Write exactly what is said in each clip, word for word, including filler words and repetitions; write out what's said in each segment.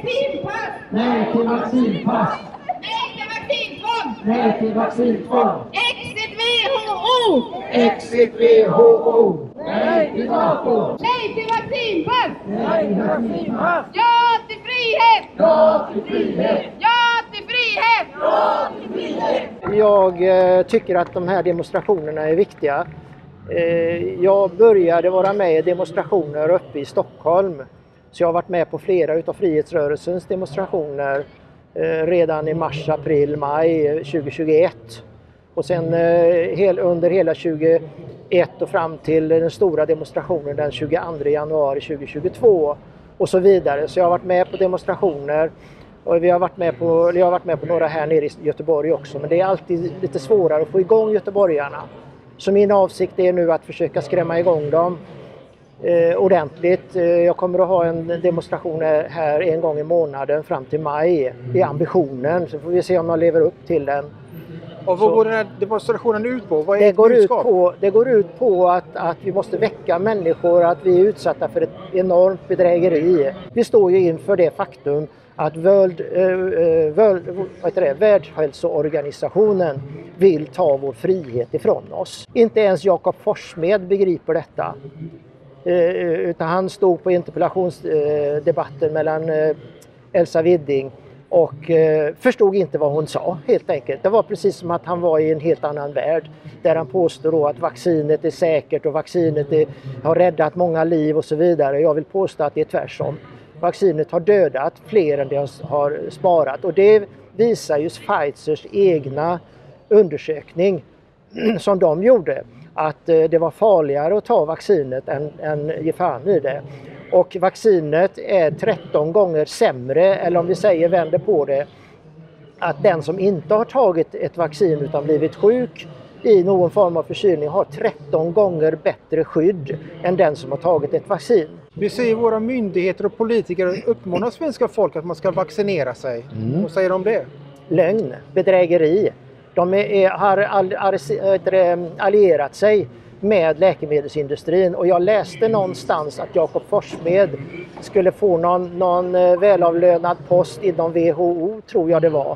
vaccinpass! Nej till vaccinpass! Nej till vaccintvång! Nej till vaccintvång! Exit V H O! Exit V H O! Nej till NATO! Nej till vaccinpass! Nej till vaccinpass! Ja till frihet! Ja till frihet! Ja till frihet! Ja till frihet! Jag eh, tycker att de här demonstrationerna är viktiga. Eh, jag började vara med i demonstrationer uppe i Stockholm. Så jag har varit med på flera utav frihetsrörelsens demonstrationer eh, redan i mars, april, maj tjugohundratjugoett. Och sen eh, hel, under hela tjugoett och fram till den stora demonstrationen den tjugoandra januari tjugohundratjugotvå och så vidare. Så jag har varit med på demonstrationer. Och vi har varit med på, jag har varit med på några här nere i Göteborg också, men det är alltid lite svårare att få igång göteborgarna. Så min avsikt är nu att försöka skrämma igång dem eh, ordentligt. Eh, jag kommer att ha en demonstration här en gång i månaden fram till maj. Det är ambitionen, så får vi se om de lever upp till den. Och vad Så, går den här demonstrationen ut på? Vad är det, ett går ut budskap? på, det går ut på att, att vi måste väcka människor, att vi är utsatta för ett enormt bedrägeri. Vi står ju inför det faktum att World, uh, World, vad heter det, Världshälsoorganisationen vill ta vår frihet ifrån oss. Inte ens Jakob Forssmed begriper detta. Uh, utan han stod på interpellationsdebatten uh, mellan uh, Elsa Widding och uh, förstod inte vad hon sa helt enkelt. Det var precis som att han var i en helt annan värld. Där han påstår då att vaccinet är säkert och vaccinet är, har räddat många liv och så vidare. Jag vill påstå att det är tvärtom. Vaccinet har dödat fler än det har sparat, och det visar ju Pfizers egna undersökning som de gjorde, att det var farligare att ta vaccinet än, än ge fan i det. Och vaccinet är tretton gånger sämre, eller om vi säger vänder på det, att den som inte har tagit ett vaccin utan blivit sjuk i någon form av förkylning har tretton gånger bättre skydd än den som har tagit ett vaccin. Vi ser våra myndigheter och politiker uppmanar svenska folk att man ska vaccinera sig. Mm. Vad säger de om det? Lögn, bedrägeri. De är, har all, all, allierat sig med läkemedelsindustrin, och jag läste någonstans att Jakob Forssmed skulle få någon, någon välavlönad post inom W H O, tror jag det var.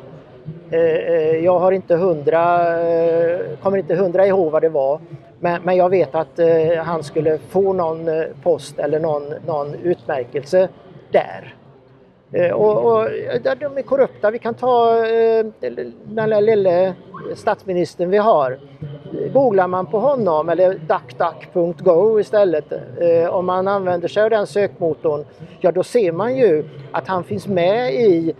Jag har inte hundra, kommer inte hundra ihåg vad det var, men, men jag vet att han skulle få någon post eller någon, någon utmärkelse där. Och, och de är korrupta. Vi kan ta den där lilla statsministern vi har. Googlar man på honom, eller duckduck punkt go istället, om man använder sig av den sökmotorn, ja då ser man ju att han finns med i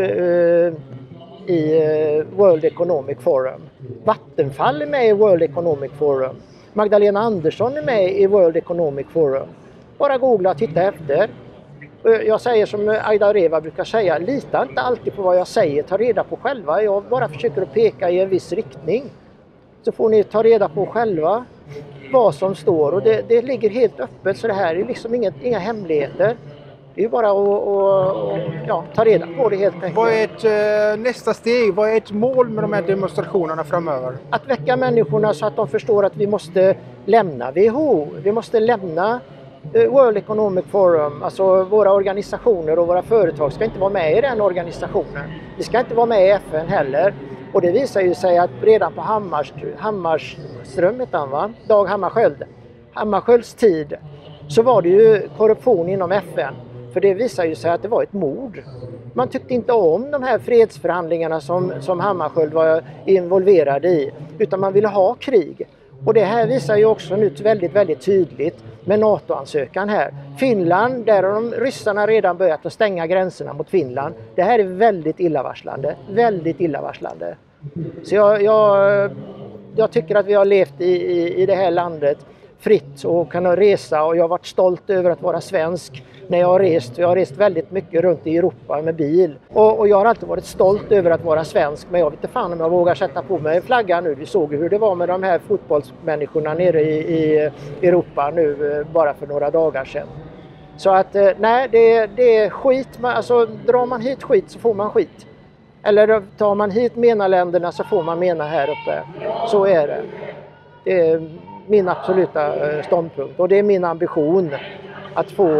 i World Economic Forum. Vattenfall är med i World Economic Forum. Magdalena Andersson är med i World Economic Forum. Bara googla och titta efter. Jag säger som Aida Reva brukar säga, lita inte alltid på vad jag säger, ta reda på själva. Jag bara försöker att peka i en viss riktning. Så får ni ta reda på själva vad som står. Och det, det ligger helt öppet, så det här är liksom inga, inga hemligheter. Det är ju bara att och, och, ja, ta reda på det helt enkelt. Vad är ett, eh, nästa steg? Vad är ett mål med de här demonstrationerna framöver? Att väcka människorna så att de förstår att vi måste lämna W H O. Vi måste lämna eh, World Economic Forum. Alltså våra organisationer och våra företag ska inte vara med i den organisationen. Vi ska inte vara med i F N heller. Och det visar ju sig att redan på Hammarström, Hammarström heter han, va? Dag Hammarskjöld. Hammarskjölds tid så var det ju korruption inom F N. För det visar ju sig att det var ett mord. Man tyckte inte om de här fredsförhandlingarna som, som Hammarskjöld var involverad i, utan man ville ha krig. Och det här visar ju också nu väldigt, väldigt tydligt med NATO-ansökan här. Finland, där har de ryssarna redan börjat att stänga gränserna mot Finland. Det här är väldigt illavarslande, väldigt illavarslande. Så jag, jag, jag tycker att vi har levt i, i, i det här landet fritt och kan resa, och jag har varit stolt över att vara svensk när jag har rest. Jag har rest väldigt mycket runt i Europa med bil. Och, och jag har alltid varit stolt över att vara svensk, men jag vet inte fan om jag vågar sätta på mig en flagga nu. Vi såg hur det var med de här fotbollsmänniskorna nere i, i Europa nu bara för några dagar sedan. Så att nej, det, det är skit. Alltså drar man hit skit så får man skit. Eller tar man hit MENA-länderna så får man MENA här uppe. Så är det. Det är min absoluta ståndpunkt, och det är min ambition att få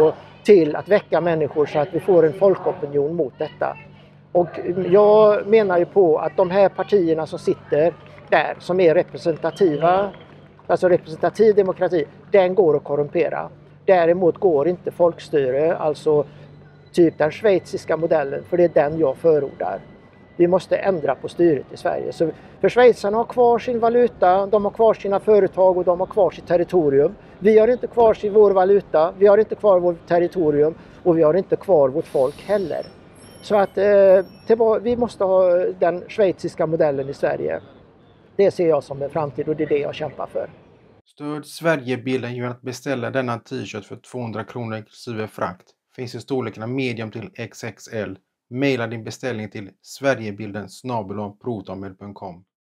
till att väcka människor så att vi får en folkopinion mot detta. Och jag menar ju på att de här partierna som sitter där, som är representativa, alltså representativ demokrati, den går att korrumpera. Däremot går inte folkstyre, alltså typ den schweiziska modellen, för det är den jag förordar. Vi måste ändra på styret i Sverige. Så för schweizarna har kvar sin valuta, de har kvar sina företag och de har kvar sitt territorium. Vi har inte kvar sin vår valuta, vi har inte kvar vårt territorium och vi har inte kvar vårt folk heller. Så att eh, vi måste ha den schweiziska modellen i Sverige. Det ser jag som en framtid och det är det jag kämpar för. Stöd Sverigebilden genom att beställa denna t-shirt för tvåhundra kronor inklusive frakt. Finns i storlekarna medium till X X L. Maila din beställning till sverigebilden snabel-a protonmail punkt com.